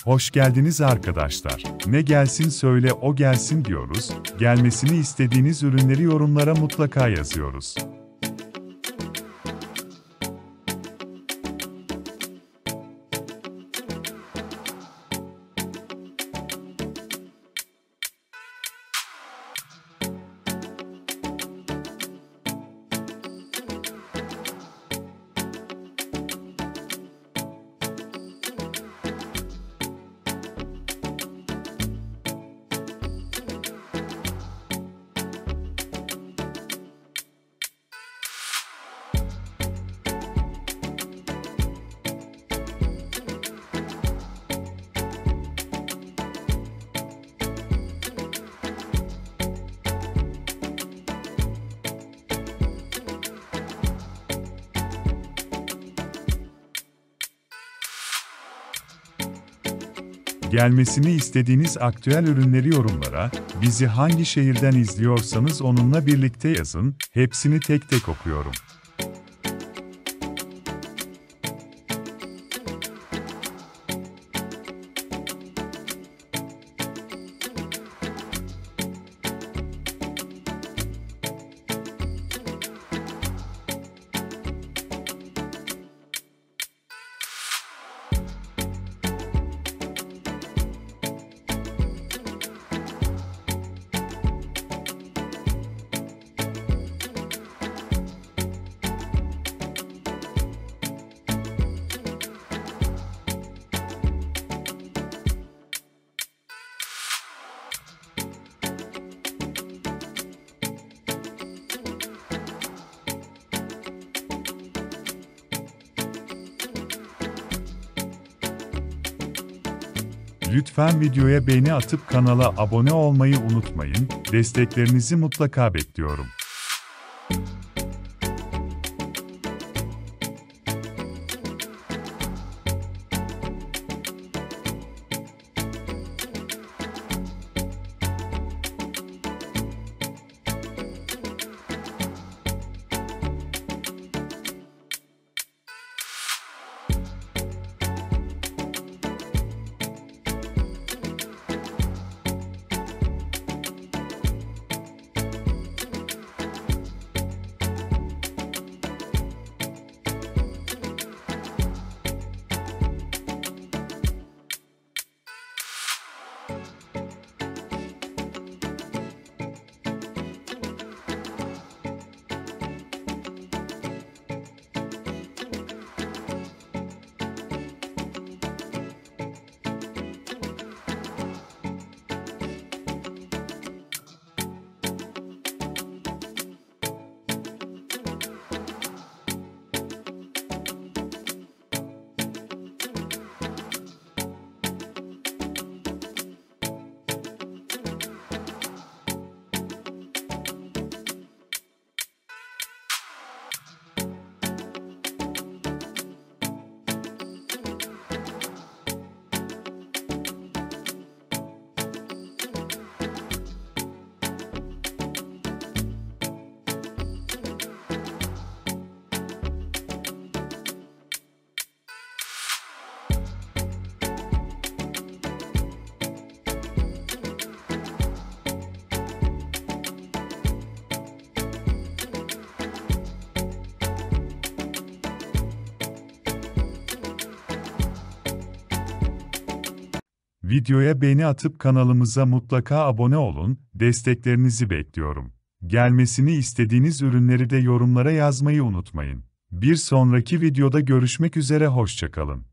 Hoş geldiniz arkadaşlar. Ne gelsin söyle o gelsin diyoruz. Gelmesini istediğiniz ürünleri yorumlara mutlaka yazıyoruz. Gelmesini istediğiniz aktüel ürünleri yorumlara, bizi hangi şehirden izliyorsanız onunla birlikte yazın, hepsini tek tek okuyorum. Lütfen videoya beğeni atıp kanala abone olmayı unutmayın, desteklerinizi mutlaka bekliyorum. Videoya beğeni atıp kanalımıza mutlaka abone olun, desteklerinizi bekliyorum. Gelmesini istediğiniz ürünleri de yorumlara yazmayı unutmayın. Bir sonraki videoda görüşmek üzere, hoşça kalın.